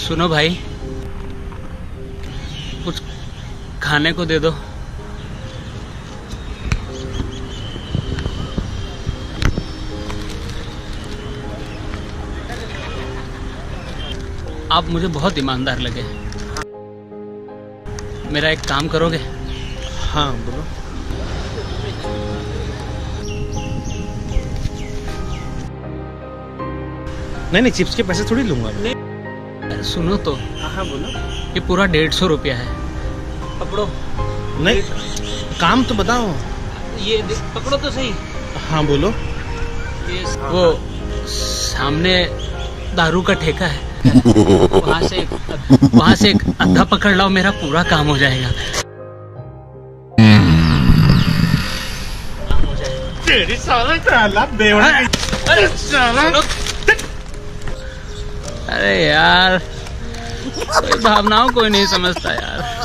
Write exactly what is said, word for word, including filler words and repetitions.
सुनो भाई, कुछ खाने को दे दो। आप मुझे बहुत ईमानदार लगे। मेरा एक काम करोगे? हाँ बोलो। नहीं नहीं, चिप्स के पैसे थोड़ी लूंगा मैं। अरे सुनो तो। हाँ बोलो। ये पूरा डेढ़ सौ रुपया है, पकड़ो। नहीं, काम तो बताओ। ये पकड़ो तो सही। हाँ बोलो। ये वो सामने दारू का ठेका है, वहाँ से वहाँ से एक अद्धा पकड़ लाओ, मेरा पूरा काम हो जाएगा। तेरी साला काला बेवड़ा। अरे साला। अरे यार, कोई भावनाओं कोई नहीं समझता यार।